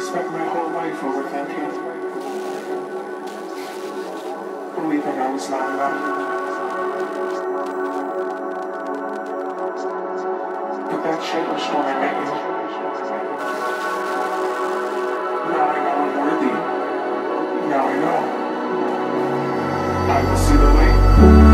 spent my whole life overthinking, believing I was not enough. But that shit was when I met you. Now I know I'm worthy. Now I know. I will see the light.